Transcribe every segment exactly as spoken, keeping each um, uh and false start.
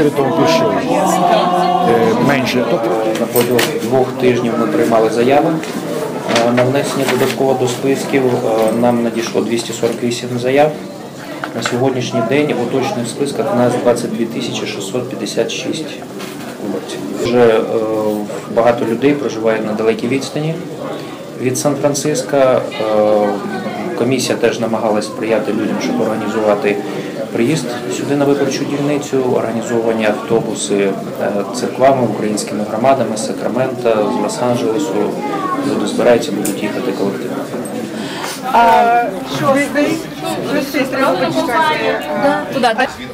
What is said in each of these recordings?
чотири, то більше, менше. На протягом двох тижнів ми приймали заяви. На внесення додатково до списків нам надійшло двісті сорок вісім заяв. На сьогоднішній день в уточних списках у нас двадцять дві тисячі шістсот п'ятдесят шість виборців. Вже багато людей проживають на далекій відстані від Сан-Франциска. Комісія теж намагалась сприяти людям, щоб організувати приїзд сюди на виборчу дільницю, організовані автобуси церквами, українськими громадами з Сакрамента, з Лос-Анджелесу. Люди збираються, будуть їхати колективно. А шостий, шостий треба почекати. Куди?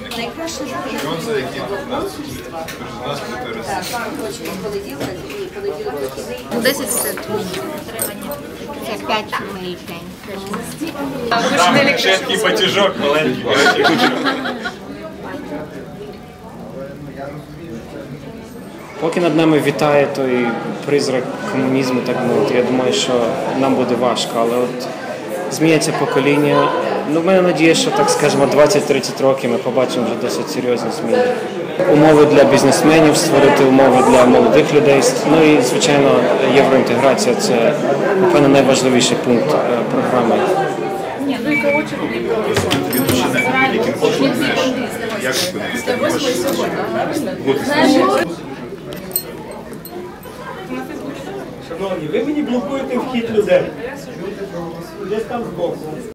Десять секунд. Це п'ять хвилин. Там ще такий потяжок маленький. Поки над нами вітає той призрак комунізму, так мовити, я думаю, що нам буде важко, але от зміняться покоління. Ну, в мене надія, що, так скажемо, двадцять-тридцять років ми побачимо вже досить серйозні зміни. Умови для бізнесменів, створити умови для молодих людей. Ну і, звичайно, євроінтеграція – це, напевно, найважливіший пункт програми. Шановні, ви мені блокуєте вхід людей. Десь там збоку.